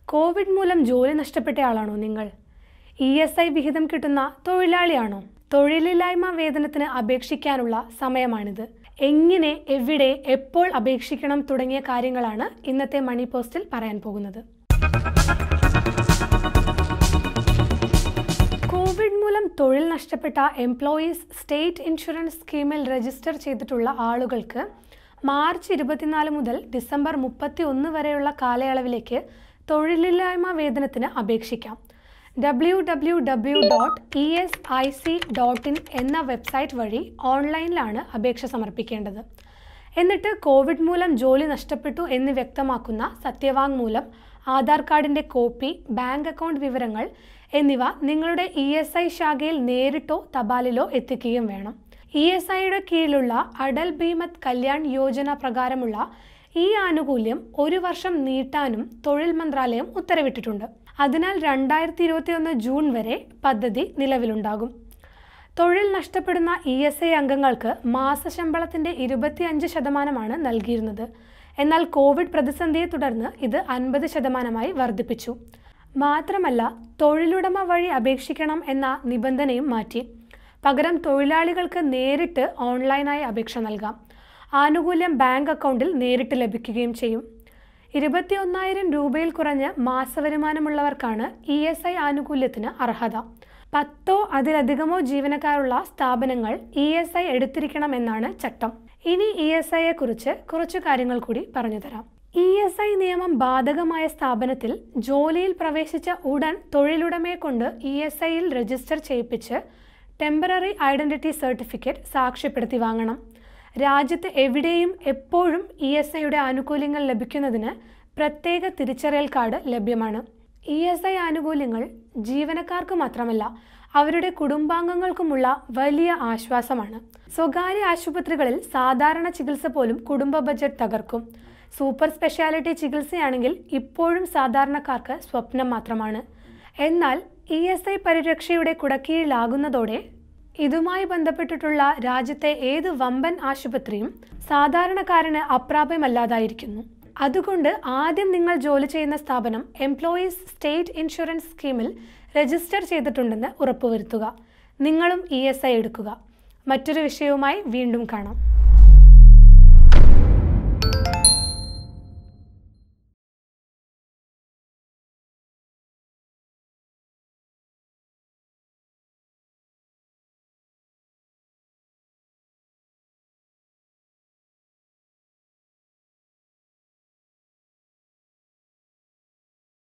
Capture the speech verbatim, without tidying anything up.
Covid മൂലം ജോലി നഷ്ടപ്പെട്ടയാളാണോ നിങ്ങൾ? ഇ എസ് ഐ വിഹിതം കിട്ടുന്ന തൊഴിലാളിയാണോ? തൊഴിലില്ലായ്മ വേതനത്തിന് അപേക്ഷിക്കാനുള്ള സമയമാണിത്. എങ്ങനെ, എവിടെ, എപ്പോൾ അപേക്ഷിക്കണം തുടങ്ങിയ കാര്യങ്ങളാണ് ഇന്നത്തെ മണി പോസ്റ്റിൽ പറയാൻ പോകുന്നത്. കോവിഡ് മൂലം തൊഴിൽ നഷ്ടപ്പെട്ട എംപ്ലോയീസ് സ്റ്റേറ്റ് ഇൻഷുറൻസ് സ്കീമിൽ രജിസ്റ്റർ ചെയ്തിട്ടുള്ള ആളുകൾക്ക് മാർച്ച് ഇരുപത്തിനാല് മുതൽ ഡിസംബർ മുപ്പത്തി ഒന്ന് വരെയുള്ള കാലയളവിലേക്ക് തൊഴിലില്ലായ്മ വേതനത്തിന് അപേക്ഷിക്കാം. W W W dot E S I C dot in എന്ന വെബ്സൈറ്റ് വഴി ഓൺലൈനിലാണ് അപേക്ഷ സമർപ്പിക്കേണ്ടത്. എന്നിട്ട് കോവിഡ് മൂലം ജോലി നഷ്ടപ്പെട്ടു എന്ന് വ്യക്തമാക്കുന്ന സത്യവാങ്മൂലം, ആധാർ കാർഡിൻ്റെ കോപ്പി, ബാങ്ക് അക്കൗണ്ട് വിവരങ്ങൾ എന്നിവ നിങ്ങളുടെ ഇ എസ് ഐ ശാഖയിൽ നേരിട്ടോ തപാലിലോ എത്തിക്കുകയും വേണം. ഇ എസ് ഐയുടെ കീഴിലുള്ള അടൽ ബീമത് കല്യാൺ യോജന പ്രകാരമുള്ള ഈ ആനുകൂല്യം ഒരു വർഷം നീട്ടാനും തൊഴിൽ മന്ത്രാലയം ഉത്തരവിട്ടിട്ടുണ്ട്. അതിനാൽ രണ്ടായിരത്തി ഇരുപത്തി ഒന്ന് ജൂൺ വരെ പദ്ധതി നിലവിലുണ്ടാകും. തൊഴിൽ നഷ്ടപ്പെടുന്ന ഇ എസ് ഐ അംഗങ്ങൾക്ക് മാസശമ്പളത്തിൻ്റെ ഇരുപത്തി അഞ്ച് ശതമാനമാണ് നൽകിയിരുന്നത്. എന്നാൽ കോവിഡ് പ്രതിസന്ധിയെ തുടർന്ന് ഇത് അൻപത് ശതമാനമായി വർദ്ധിപ്പിച്ചു. മാത്രമല്ല, തൊഴിലുടമ വഴി അപേക്ഷിക്കണം എന്ന നിബന്ധനയും മാറ്റി. പകരം തൊഴിലാളികൾക്ക് നേരിട്ട് ഓൺലൈനായി അപേക്ഷ നൽകാം. ആനുകൂല്യം ബാങ്ക് അക്കൗണ്ടിൽ നേരിട്ട് ലഭിക്കുകയും ചെയ്യും. ഇരുപത്തി ഒന്നായിരം രൂപയിൽ കുറഞ്ഞ് മാസവരുമാനമുള്ളവർക്കാണ് ഇ എസ് ഐ ആനുകൂല്യത്തിന് അർഹത. പത്തോ അതിലധികമോ ജീവനക്കാരുള്ള സ്ഥാപനങ്ങൾ ഇ എസ് ഐ എടുത്തിരിക്കണമെന്നാണ് ചട്ടം. ഇനി ഇ എസ് ഐയെ കുറിച്ച് കുറച്ചു കാര്യങ്ങൾ കൂടി പറഞ്ഞു തരാം. ഇ എസ് ഐ നിയമം ബാധകമായ സ്ഥാപനത്തിൽ ജോലിയിൽ പ്രവേശിച്ച ഉടൻ തൊഴിലുടമയെ കൊണ്ട് ഇ എസ് ഐയിൽ രജിസ്റ്റർ ചെയ്യിപ്പിച്ച് ടെമ്പററി ഐഡന്റിറ്റി സർട്ടിഫിക്കറ്റ് സാക്ഷ്യപ്പെടുത്തി വാങ്ങണം. രാജ്യത്ത് എവിടെയും എപ്പോഴും ഇ എസ് ഐയുടെ ആനുകൂല്യങ്ങൾ ലഭിക്കുന്നതിന് പ്രത്യേക തിരിച്ചറിയൽ കാർഡ് ലഭ്യമാണ്. ഇ എസ് ഐ ആനുകൂല്യങ്ങൾ ജീവനക്കാർക്ക് മാത്രമല്ല, അവരുടെ കുടുംബാംഗങ്ങൾക്കുമുള്ള വലിയ ആശ്വാസമാണ്. സ്വകാര്യ ആശുപത്രികളിൽ സാധാരണ ചികിത്സ പോലും കുടുംബ ബജറ്റ് തകർക്കും. സൂപ്പർ സ്പെഷ്യാലിറ്റി ചികിത്സയാണെങ്കിൽ ഇപ്പോഴും സാധാരണക്കാർക്ക് സ്വപ്നം മാത്രമാണ്. എന്നാൽ ഇ എസ് ഐ പരിരക്ഷയുടെ കുടക്കീഴിലാകുന്നതോടെ ഇതുമായി ബന്ധപ്പെട്ടിട്ടുള്ള രാജ്യത്തെ ഏത് വമ്പൻ ആശുപത്രിയും സാധാരണക്കാരന് അപ്രാപ്യമല്ലാതായിരിക്കുന്നു. അതുകൊണ്ട് ആദ്യം നിങ്ങൾ ജോലി ചെയ്യുന്ന സ്ഥാപനം എംപ്ലോയീസ് സ്റ്റേറ്റ് ഇൻഷുറൻസ് സ്കീമിൽ രജിസ്റ്റർ ചെയ്തിട്ടുണ്ടെന്ന് ഉറപ്പുവരുത്തുക. നിങ്ങളും ഇ എസ് ഐ എടുക്കുക. മറ്റൊരു വിഷയവുമായി വീണ്ടും കാണാം.